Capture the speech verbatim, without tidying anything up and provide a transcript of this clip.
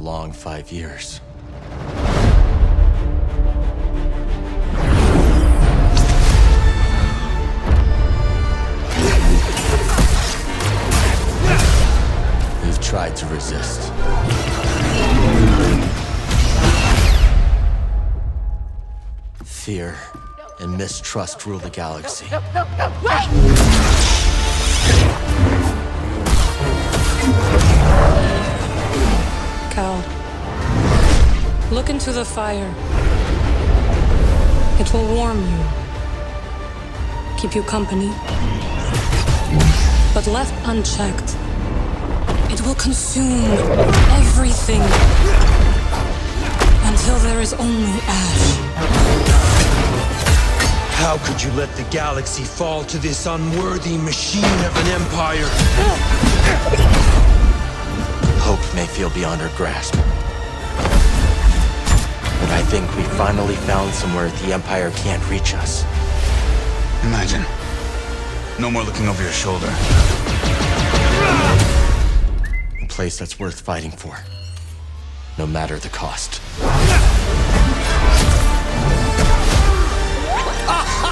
long five years. You've tried to resist. Fear and mistrust rule the galaxy. No, no, no, wait! Cal, look into the fire. It will warm you, keep you company. But left unchecked, it will consume everything until there is only ash. How could you let the galaxy fall to this unworthy machine of an empire? Hope may feel beyond our grasp. But I think we finally found somewhere the Empire can't reach us. Imagine. No more looking over your shoulder. A place that's worth fighting for. No matter the cost.